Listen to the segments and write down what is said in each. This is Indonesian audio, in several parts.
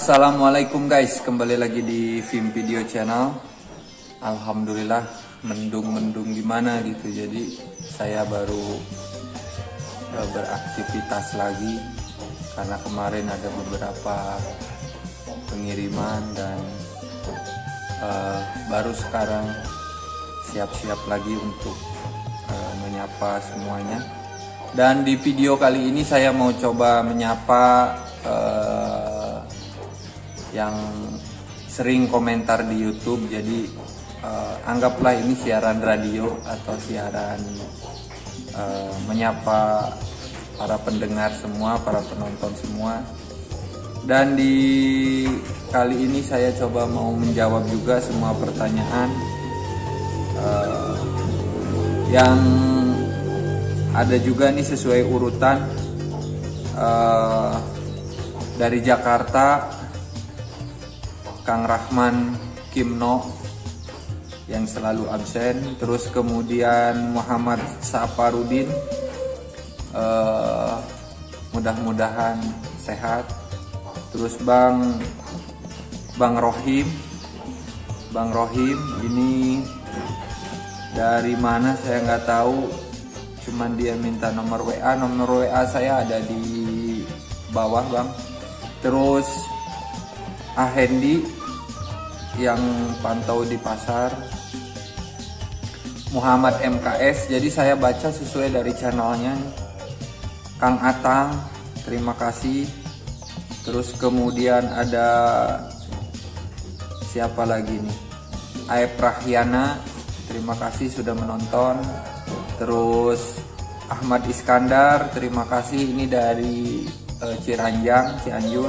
Assalamualaikum guys, kembali lagi di Vim Video Channel. Alhamdulillah mendung-mendung gimana gitu, jadi saya baru beraktivitas lagi karena kemarin ada beberapa pengiriman dan baru sekarang siap-siap lagi untuk menyapa semuanya. Dan di video kali ini saya mau coba menyapa yang sering komentar di YouTube. Jadi anggaplah ini siaran radio atau siaran menyapa para pendengar semua, para penonton semua. Dan di kali ini saya coba mau menjawab juga semua pertanyaan yang ada juga nih sesuai urutan. Dari Jakarta, Kang Rahman Kimno yang selalu absen, terus kemudian Muhammad Saparudin, mudah-mudahan sehat, terus Bang Rohim ini dari mana saya nggak tahu, cuman dia minta nomor WA saya ada di bawah Bang. Terus Hendi yang pantau di pasar, Muhammad MKS, jadi saya baca sesuai dari channelnya. Kang Atang, terima kasih. Terus kemudian ada siapa lagi nih, Aep Rahyana, terima kasih sudah menonton. Terus Ahmad Iskandar, terima kasih, ini dari Cianjur.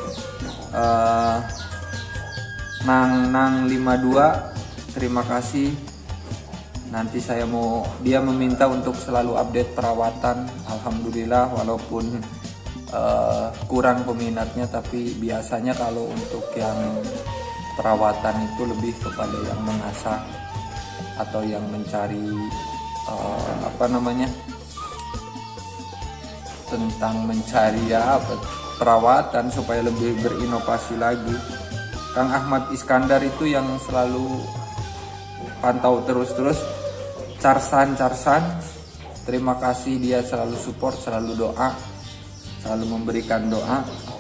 Nang 52, terima kasih. Nanti dia meminta untuk selalu update perawatan. Alhamdulillah walaupun kurang peminatnya, tapi biasanya kalau untuk yang perawatan itu lebih kepada yang mengasah atau yang mencari tentang mencari perawatan supaya lebih berinovasi lagi. Kang Ahmad Iskandar itu yang selalu pantau terus. Carsan, terima kasih, dia selalu support, selalu doa, selalu memberikan doa.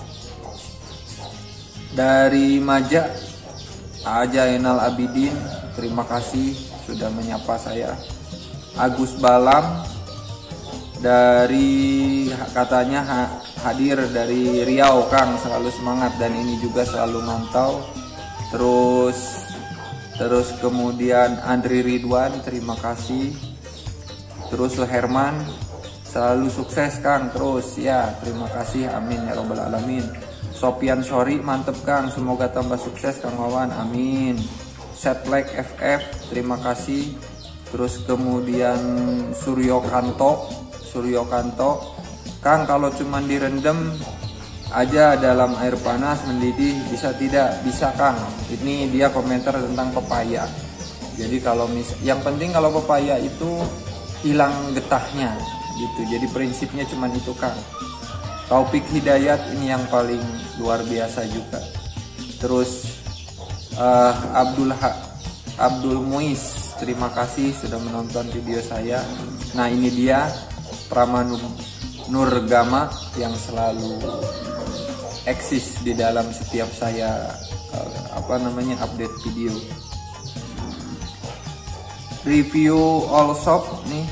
Dari Maja, Ajainal Abidin, terima kasih sudah menyapa saya. Agus Balam dari katanya hadir dari Riau, Kang selalu semangat dan ini juga selalu mantau. Terus kemudian Andri Ridwan, terima kasih. Terus Herman, selalu sukses Kang terus ya, terima kasih, amin ya robbal alamin. Sopian Sori, mantep Kang, semoga tambah sukses Kang Wawan, amin. Setlek FF, terima kasih. Terus kemudian Suryo Kanto, Kang kalau cuman direndam aja dalam air panas mendidih bisa tidak? Bisa Kang. Ini dia komentar tentang pepaya. Jadi yang penting kalau pepaya itu hilang getahnya gitu. Jadi prinsipnya cuman itu Kang. Taufik Hidayat ini yang paling luar biasa juga. Terus Abdul Muiz, terima kasih sudah menonton video saya. Nah ini dia Pramanu Nurgama yang selalu eksis di dalam setiap saya update video. Review all shop nih,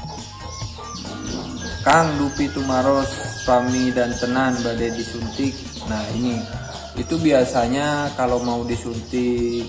Kang Dupi Tumaros, Pami dan Tenan badai disuntik. Nah ini itu biasanya kalau mau disuntik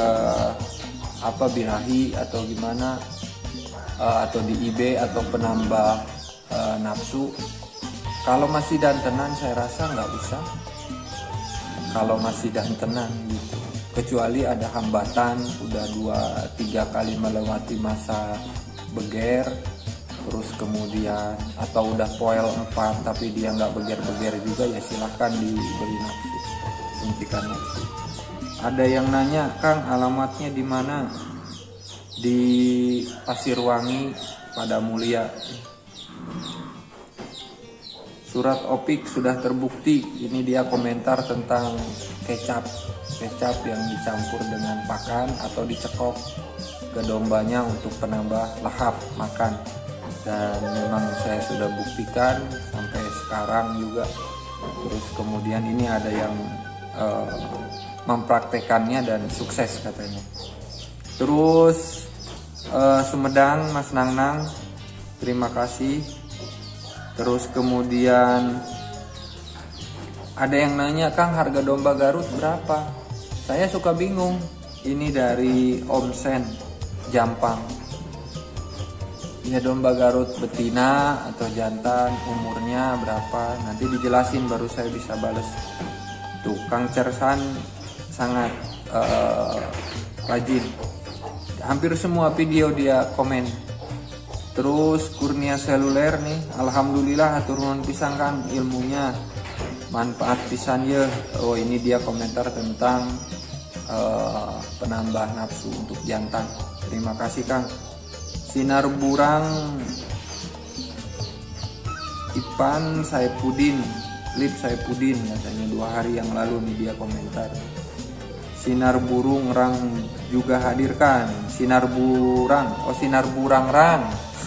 birahi atau gimana, atau di IB atau penambah nafsu. Kalau masih dantenan saya rasa nggak usah, kalau masih dantenan gitu, kecuali ada hambatan udah 2-3 kali melewati masa beger, terus kemudian atau udah poel 4 tapi dia nggak beger-beger juga, ya silahkan diberi nafsu, suntikan nafsu. Ada yang nanya, Kang alamatnya di mana? Di Pasirwangi, Pada Mulia. Surat Opik sudah terbukti. Ini dia komentar tentang kecap yang dicampur dengan pakan atau dicekok ke dombanya untuk penambah lahap makan. Dan memang saya sudah buktikan sampai sekarang juga. Terus kemudian ini ada yang mempraktekannya dan sukses katanya. Terus Sumedang, Mas Nang, terima kasih. Terus kemudian ada yang nanya, Kang, harga domba Garut berapa? Saya suka bingung. Ini dari Om Sen, Jampang. Ya, domba Garut betina atau jantan, umurnya berapa? Nanti dijelasin baru saya bisa bales. Tuh, Kang Cersan sangat rajin. Hampir semua video dia komen. Terus Kurnia Seluler nih, alhamdulillah hatur nuhun pisan Kang ilmunya. Manfaat pisan ya. Oh, ini dia komentar tentang penambah nafsu untuk jantan. Terima kasih Kang. Sinar Burang Ipan Saipudin, Lip Saipudin katanya 2 hari yang lalu nih dia komentar. Sinar Burung Rang juga hadirkan. Sinar Burang, oh Sinar Burang Rang.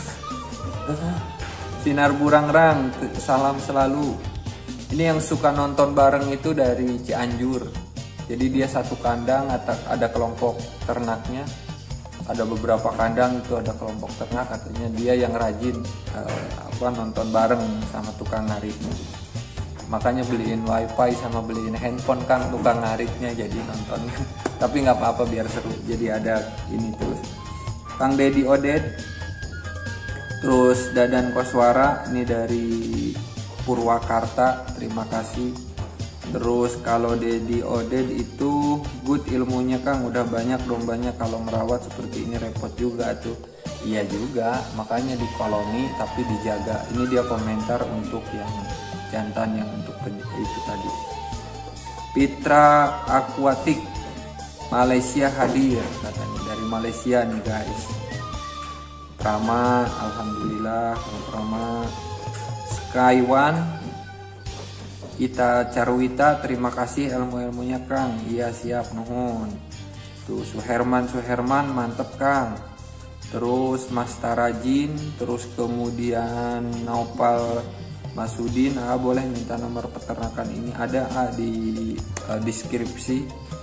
Sinar Burang Rang, salam selalu. Ini yang suka nonton bareng itu dari Cianjur. Jadi dia satu kandang, ada kelompok ternaknya. Ada beberapa kandang itu ada kelompok ternak, katanya dia yang rajin nonton bareng sama tukang nariknya. Makanya beliin wifi sama beliin handphone Kang tukang nariknya jadi nonton. Tapi nggak apa-apa biar seru. Jadi ada ini terus. Kang Dedi Oded. Terus Dadan Koswara ini dari Purwakarta, terima kasih. Terus kalau Dedi Oded itu good ilmunya Kang, udah banyak dombanya, kalau merawat seperti ini repot juga tuh. Iya juga, makanya di koloni tapi dijaga. Ini dia komentar untuk yang jantan yang untuk itu tadi. Pitra Aquatic Malaysia hadir katanya, dari Malaysia nih guys. Prama, alhamdulillah Prama. Skywan Ita Carwita, terima kasih ilmu-ilmunya Kang. Iya siap, nuhun. Tuh Suherman mantep Kang. Terus Mas Tarajin, terus kemudian Naupal Masudin, boleh minta nomor peternakan ini, ada di deskripsi.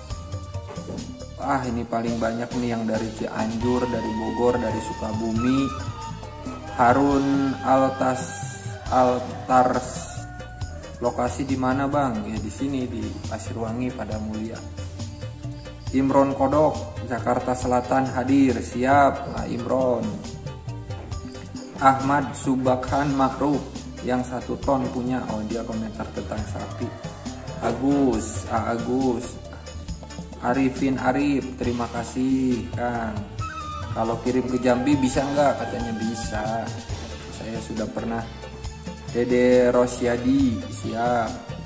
Ini paling banyak nih yang dari Cianjur, dari Bogor, dari Sukabumi. Harun Altars, lokasi di mana Bang? Ya di sini di Pasirwangi pada Mulia. Imron Kodok, Jakarta Selatan hadir, siap Imron. Ahmad Subakhan Makruf yang 1 ton punya, dia komentar tentang sapi. Agus Arifin Arif, terima kasih Kang. Kalau kirim ke Jambi bisa nggak? Katanya bisa, saya sudah pernah. Dede Rosyadi, siap.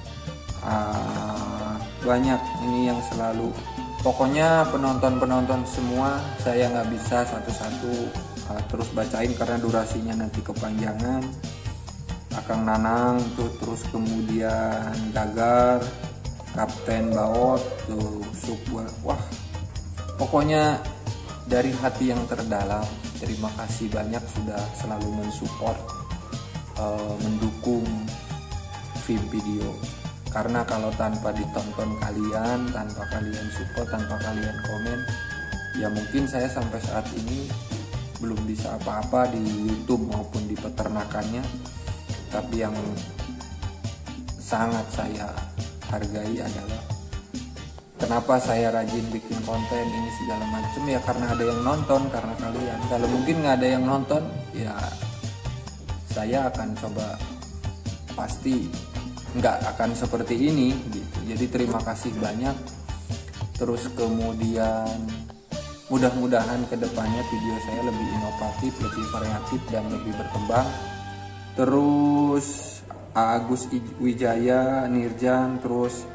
Banyak ini yang selalu, pokoknya penonton semua saya nggak bisa satu-satu terus bacain karena durasinya nanti kepanjangan. Akang Nanang tuh, terus kemudian Gagar, Kapten Baot tuh, wah pokoknya dari hati yang terdalam terima kasih banyak sudah selalu mensupport, mendukung film video. Karena kalau tanpa ditonton kalian, tanpa kalian support, tanpa kalian komen, ya mungkin saya sampai saat ini belum bisa apa-apa di YouTube maupun di peternakannya. Tapi yang sangat saya hargai adalah kenapa saya rajin bikin konten ini segala macam, ya karena ada yang nonton, karena kalian. Kalau mungkin nggak ada yang nonton, ya saya akan coba pasti nggak akan seperti ini gitu. Jadi terima kasih banyak. Terus kemudian mudah-mudahan kedepannya video saya lebih inovatif, lebih variatif dan lebih berkembang. Terus Agus Wijaya Nirjan, terus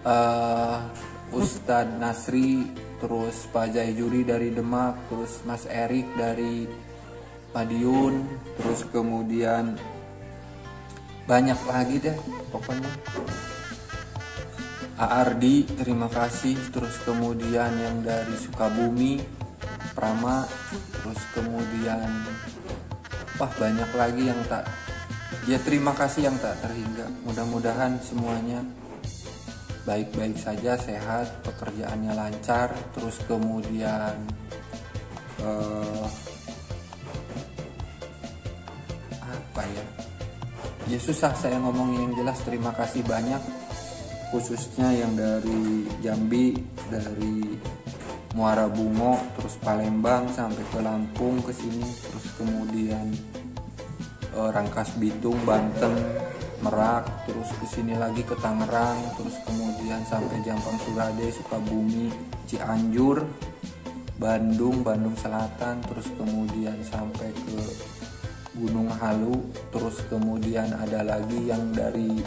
Ustadz Nasri, terus Pak Jaijuri dari Demak, terus Mas Erik dari Madiun, terus kemudian banyak lagi deh pokoknya. Ardi terima kasih, terus kemudian yang dari Sukabumi Prama, terus kemudian banyak lagi yang tak, ya terima kasih yang tak terhingga. Mudah-mudahan semuanya baik-baik saja, sehat, pekerjaannya lancar, terus kemudian ya susah saya ngomongin, yang jelas terima kasih banyak, khususnya yang dari Jambi, dari Muara Bungo, terus Palembang sampai ke Lampung ke sini, terus kemudian Rangkas Bitung, Banten, Merak, terus ke sini lagi ke Tangerang, terus kemudian sampai Jampang Surade, Sukabumi, Cianjur, Bandung Selatan, terus kemudian sampai ke Gunung Halu, terus kemudian ada lagi yang dari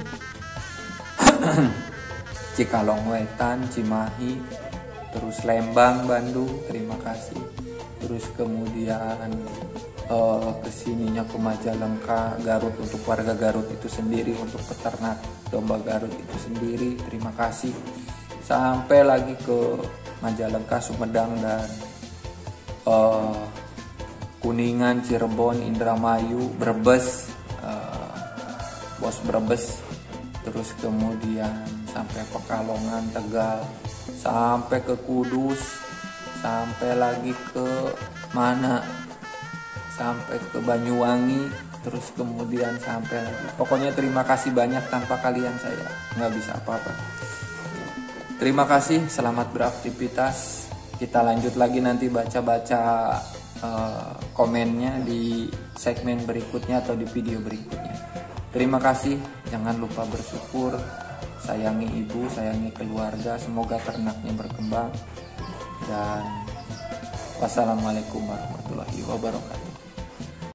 Cikalong Wetan, Cimahi, terus Lembang, Bandung, terima kasih. Terus kemudian kesininya ke Majalengka, Garut, untuk warga Garut itu sendiri, untuk peternak domba Garut itu sendiri, terima kasih. Sampai lagi ke Majalengka, Sumedang, dan Kuningan, Cirebon, Indramayu, Brebes, Bos Brebes, terus kemudian sampai Pekalongan, Tegal, sampai ke Kudus, sampai lagi ke mana, sampai ke Banyuwangi, terus kemudian sampai lagi, pokoknya terima kasih banyak, tanpa kalian saya nggak bisa apa-apa. Terima kasih, selamat beraktivitas. Kita lanjut lagi nanti baca-baca komennya di segmen berikutnya atau di video berikutnya. Terima kasih, jangan lupa bersyukur, sayangi ibu, sayangi keluarga, semoga ternaknya berkembang, dan wassalamualaikum warahmatullahi wabarakatuh.